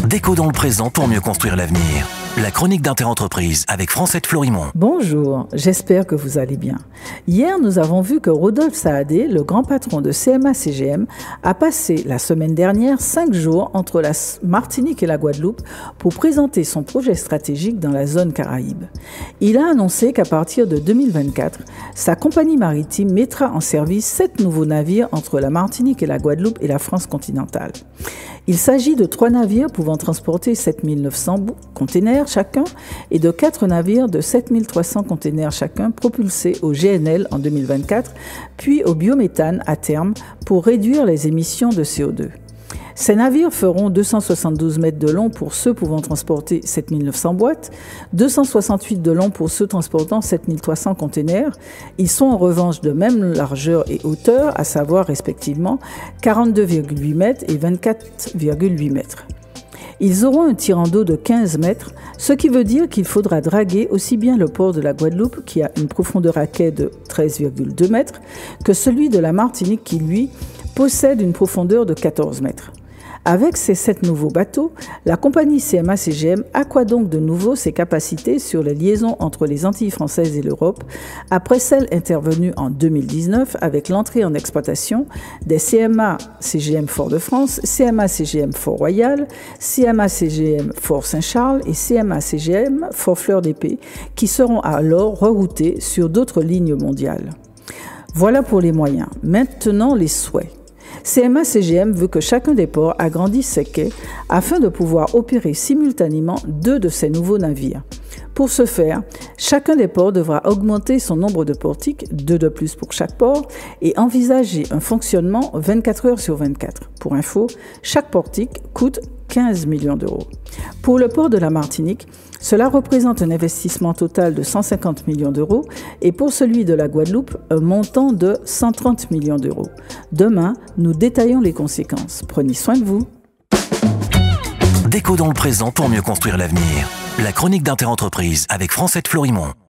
Déco dans le présent pour mieux construire l'avenir. La chronique d'Interentreprise avec Francette Florimond. Bonjour, j'espère que vous allez bien. Hier, nous avons vu que Rodolphe Saadé, le grand patron de CMA-CGM, a passé la semaine dernière 5 jours entre la Martinique et la Guadeloupe pour présenter son projet stratégique dans la zone Caraïbe. Il a annoncé qu'à partir de 2024, sa compagnie maritime mettra en service 7 nouveaux navires entre la Martinique et la Guadeloupe et la France continentale. Il s'agit de 3 navires pouvant transporter 7 900 containers chacun et de 4 navires de 7 300 containers chacun propulsés au GNL en 2024, puis au biométhane à terme pour réduire les émissions de CO2. Ces navires feront 272 mètres de long pour ceux pouvant transporter 7 900 boîtes, 268 de long pour ceux transportant 7 300 containers. Ils sont en revanche de même largeur et hauteur, à savoir respectivement 42,8 mètres et 24,8 mètres. Ils auront un tirant d'eau de 15 mètres, ce qui veut dire qu'il faudra draguer aussi bien le port de la Guadeloupe, qui a une profondeur à quai de 13,2 mètres, que celui de la Martinique, qui, lui, possède une profondeur de 14 mètres. Avec ces 7 nouveaux bateaux, la compagnie CMA-CGM accroît donc de nouveau ses capacités sur les liaisons entre les Antilles françaises et l'Europe, après celles intervenues en 2019 avec l'entrée en exploitation des CMA-CGM Fort-de-France, CMA-CGM Fort-Royal, CMA-CGM Fort-Saint-Charles et CMA-CGM Fort-Fleur-d'Épée, qui seront alors reroutés sur d'autres lignes mondiales. Voilà pour les moyens. Maintenant, les souhaits. CMA-CGM veut que chacun des ports agrandisse ses quais afin de pouvoir opérer simultanément 2 de ces nouveaux navires. Pour ce faire, chacun des ports devra augmenter son nombre de portiques, 2 de plus pour chaque port, et envisager un fonctionnement 24 heures sur 24. Pour info, chaque portique coûte 15 millions d'euros. Pour le port de la Martinique, cela représente un investissement total de 150 millions d'euros et pour celui de la Guadeloupe, un montant de 130 millions d'euros. Demain, nous détaillons les conséquences. Prenez soin de vous. Déco dans le présent pour mieux construire l'avenir. La chronique d'Interentreprise avec Francette Florimond.